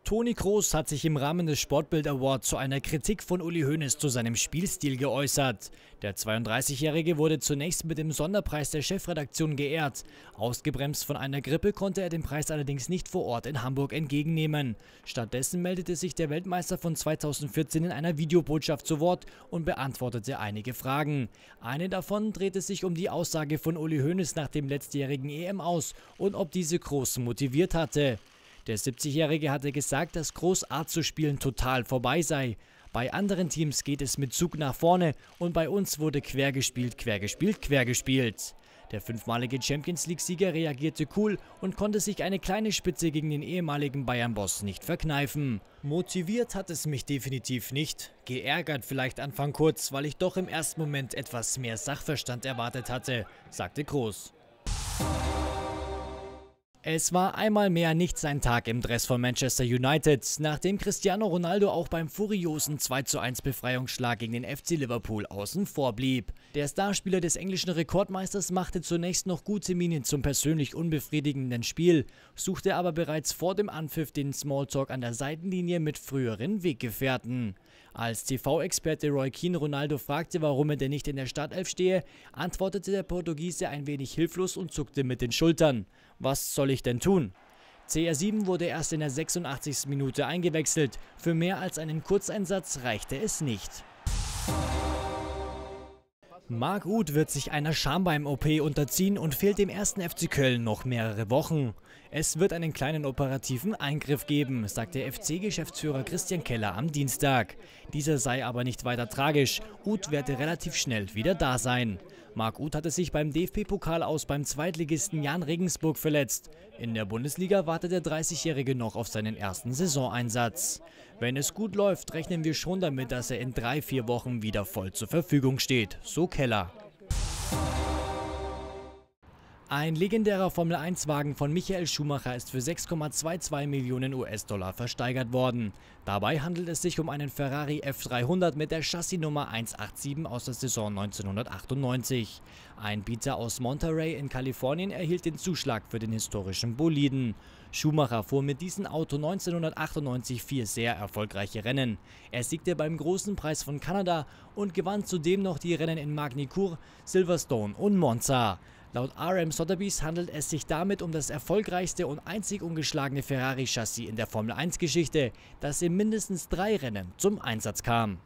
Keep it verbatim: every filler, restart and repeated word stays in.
Toni Kroos hat sich im Rahmen des Sportbild Awards zu einer Kritik von Uli Hoeneß zu seinem Spielstil geäußert. Der zweiunddreißigjährige wurde zunächst mit dem Sonderpreis der Chefredaktion geehrt. Ausgebremst von einer Grippe konnte er den Preis allerdings nicht vor Ort in Hamburg entgegennehmen. Stattdessen meldete sich der Weltmeister von zweitausendvierzehn in einer Videobotschaft zu Wort und beantwortete einige Fragen. Eine davon drehte sich um die Aussage von Uli Hoeneß nach dem letztjährigen E M aus und ob diese Kroos motiviert hatte. Der siebzigjährige hatte gesagt, dass Kroos' Art zu spielen total vorbei sei. Bei anderen Teams geht es mit Zug nach vorne und bei uns wurde quer gespielt, quer gespielt, quer gespielt. Der fünfmalige Champions-League-Sieger reagierte cool und konnte sich eine kleine Spitze gegen den ehemaligen Bayern-Boss nicht verkneifen. Motiviert hat es mich definitiv nicht. Geärgert vielleicht Anfang kurz, weil ich doch im ersten Moment etwas mehr Sachverstand erwartet hatte, sagte Kroos. Es war einmal mehr nicht sein Tag im Dress von Manchester United, nachdem Cristiano Ronaldo auch beim furiosen zwei zu eins Befreiungsschlag gegen den F C Liverpool außen vor blieb. Der Starspieler des englischen Rekordmeisters machte zunächst noch gute Miene zum persönlich unbefriedigenden Spiel, suchte aber bereits vor dem Anpfiff den Smalltalk an der Seitenlinie mit früheren Weggefährten. Als T V-Experte Roy Keane Ronaldo fragte, warum er denn nicht in der Startelf stehe, antwortete der Portugiese ein wenig hilflos und zuckte mit den Schultern. Was soll ich denn tun? C R sieben wurde erst in der sechsundachtzigsten Minute eingewechselt. Für mehr als einen Kurzeinsatz reichte es nicht. Marc Uth wird sich einer Schambein-O P unterziehen und fehlt dem ersten F C Köln noch mehrere Wochen. Es wird einen kleinen operativen Eingriff geben, sagte F C-Geschäftsführer Christian Keller am Dienstag. Dieser sei aber nicht weiter tragisch. Uth werde relativ schnell wieder da sein. Marc Uth hatte sich beim D F B-Pokal aus beim Zweitligisten Jahn Regensburg verletzt. In der Bundesliga wartet der dreißigjährige noch auf seinen ersten Saisoneinsatz. Wenn es gut läuft, rechnen wir schon damit, dass er in drei, vier Wochen wieder voll zur Verfügung steht, so Keller. Ein legendärer Formel eins Wagen von Michael Schumacher ist für sechs Komma zweiundzwanzig Millionen US-Dollar versteigert worden. Dabei handelt es sich um einen Ferrari F dreihundert mit der Chassisnummer hundertsiebenundachtzig aus der Saison neunzehnhundertachtundneunzig. Ein Bieter aus Monterey in Kalifornien erhielt den Zuschlag für den historischen Boliden. Schumacher fuhr mit diesem Auto neunzehnhundertachtundneunzig vier sehr erfolgreiche Rennen. Er siegte beim Großen Preis von Kanada und gewann zudem noch die Rennen in Magny-Cours, Silverstone und Monza. Laut R M Sotheby's handelt es sich damit um das erfolgreichste und einzig ungeschlagene Ferrari-Chassis in der Formel eins Geschichte, das in mindestens drei Rennen zum Einsatz kam.